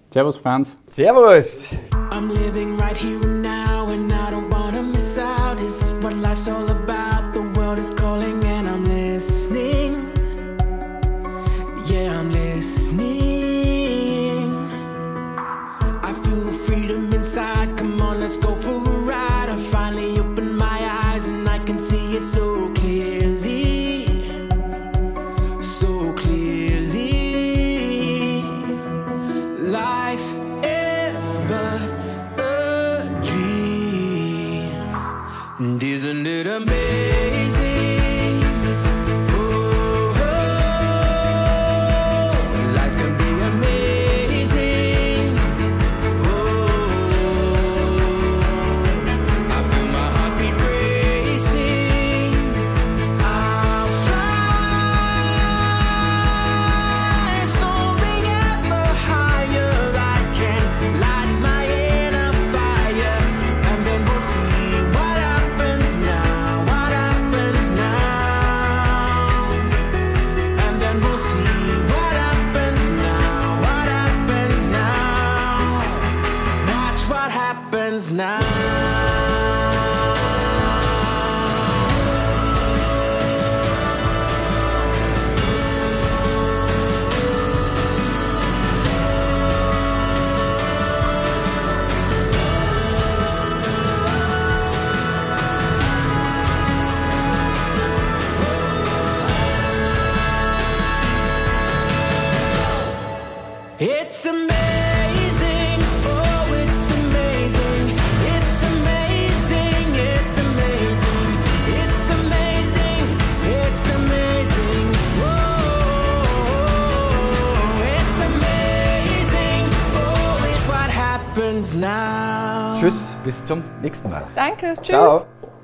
Servus Franz. Servus. I'm living right here and now and I don't wanna miss out. Is this what life's all about? The world is calling and I'm listening. Yeah, I'm listening. I feel the freedom inside. Come on, let's go for a ride. I finally opened my eyes and I can see it so clearly. So clearly. Life is but a dream. And isn't it amazing? Oh, life can be amazing. Oh, I feel my heartbeat racing. I'll fly, soaring ever higher. I can light my inner fire, and then we'll see what happens now. What happens now? And then we'll see what happens now. What happens now? Watch what happens now. It's amazing, oh it's amazing. It's amazing, it's amazing. It's amazing, it's amazing. Oh, it's amazing, oh it's what happens now. Tschüss, bis zum nächsten Mal. Danke, tschüss. Ciao.